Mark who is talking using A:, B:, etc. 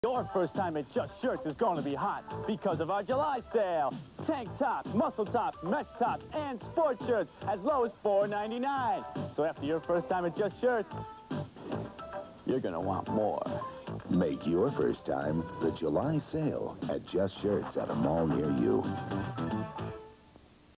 A: Your first time at Just Shirts is going to be hot because of our July sale. Tank tops, muscle tops, mesh tops, and sports shirts as low as $4.99. So after your first time at Just Shirts, you're going to want more.
B: Make your first time the July sale at Just Shirts at a mall near you.